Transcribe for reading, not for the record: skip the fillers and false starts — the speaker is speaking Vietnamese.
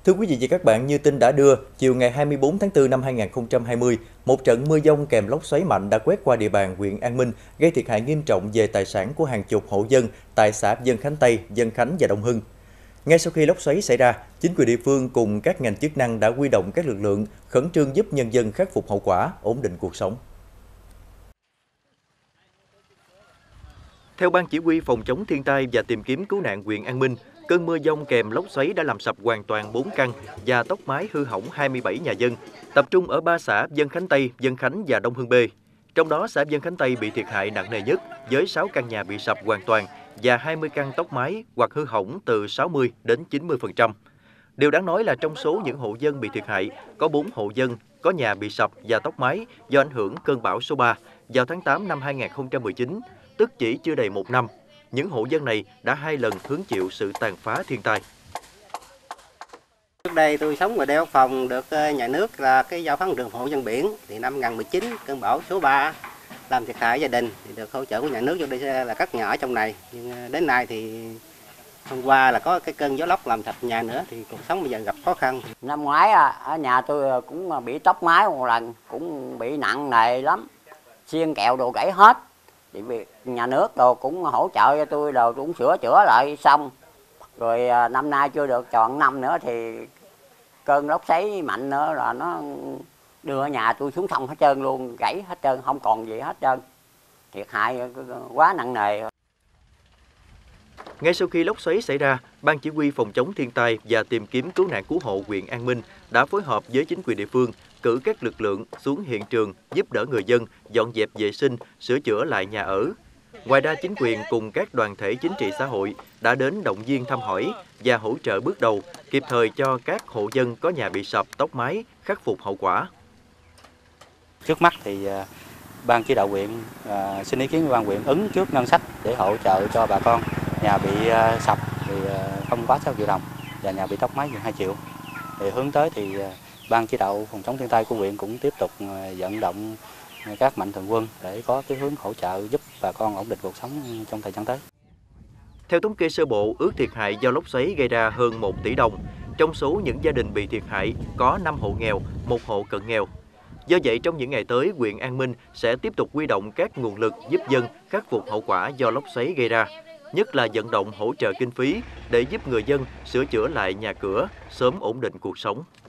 Thưa quý vị và các bạn, như tin đã đưa, chiều ngày 24 tháng 4 năm 2020, một trận mưa dông kèm lốc xoáy mạnh đã quét qua địa bàn huyện An Minh, gây thiệt hại nghiêm trọng về tài sản của hàng chục hộ dân tại xã Dân Khánh Tây, Dân Khánh và Đông Hưng. Ngay sau khi lốc xoáy xảy ra, chính quyền địa phương cùng các ngành chức năng đã huy động các lực lượng khẩn trương giúp nhân dân khắc phục hậu quả, ổn định cuộc sống. Theo Ban Chỉ huy Phòng chống thiên tai và tìm kiếm cứu nạn huyện An Minh, cơn mưa dông kèm lốc xoáy đã làm sập hoàn toàn 4 căn và tốc mái hư hỏng 27 nhà dân, tập trung ở 3 xã Dân Khánh Tây, Dân Khánh và Đông Hưng B. Trong đó, xã Dân Khánh Tây bị thiệt hại nặng nề nhất với 6 căn nhà bị sập hoàn toàn và 20 căn tốc mái hoặc hư hỏng từ 60 đến 90%. Điều đáng nói là trong số những hộ dân bị thiệt hại, có 4 hộ dân có nhà bị sập và tốc mái do ảnh hưởng cơn bão số 3 vào tháng 8 năm 2019, tức chỉ chưa đầy một năm. Những hộ dân này đã 2 lần hứng chịu sự tàn phá thiên tai. Trước đây tôi sống ở đeo phòng được nhà nước là cái giao khoán đường hộ dân biển, thì năm 2019 cơn bão số 3 làm thiệt hại gia đình thì được hỗ trợ của nhà nước cho đây là các nhà ở trong này. Nhưng đến nay thì hôm qua là có cái cơn gió lốc làm sập nhà nữa thì cuộc sống bây giờ gặp khó khăn. Năm ngoái ở nhà tôi cũng bị tốc mái một lần, cũng bị nặng nề lắm, xiên kẹo đồ gãy hết. Thì nhà nước đồ cũng hỗ trợ cho tôi, đồ cũng sửa chữa lại xong. Rồi năm nay chưa được tròn năm nữa thì cơn lốc xoáy mạnh nữa là nó đưa nhà tôi xuống sông hết trơn luôn, gãy hết trơn, không còn gì hết trơn. Thiệt hại quá nặng nề. Ngay sau khi lốc xoáy xảy ra, Ban Chỉ huy Phòng chống thiên tai và tìm kiếm cứu nạn cứu hộ huyện An Minh đã phối hợp với chính quyền địa phương cử các lực lượng xuống hiện trường giúp đỡ người dân dọn dẹp vệ sinh, sửa chữa lại nhà ở. Ngoài ra, chính quyền cùng các đoàn thể chính trị xã hội đã đến động viên thăm hỏi và hỗ trợ bước đầu, kịp thời cho các hộ dân có nhà bị sập, tốc mái khắc phục hậu quả. Trước mắt thì Ban chỉ đạo huyện xin ý kiến của Ban huyện ứng trước ngân sách để hỗ trợ cho bà con nhà bị sập thì không quá 6 triệu đồng và nhà bị tốc mái 2 triệu. Thì hướng tới thì Ban chỉ đạo phòng chống thiên tai của huyện cũng tiếp tục vận động các mạnh thường quân để có cái hướng hỗ trợ giúp bà con ổn định cuộc sống trong thời gian tới. Theo thống kê sơ bộ, ước thiệt hại do lốc xoáy gây ra hơn 1 tỷ đồng. Trong số những gia đình bị thiệt hại có 5 hộ nghèo, 1 hộ cận nghèo. Do vậy, trong những ngày tới, huyện An Minh sẽ tiếp tục huy động các nguồn lực giúp dân khắc phục hậu quả do lốc xoáy gây ra, nhất là vận động hỗ trợ kinh phí để giúp người dân sửa chữa lại nhà cửa, sớm ổn định cuộc sống.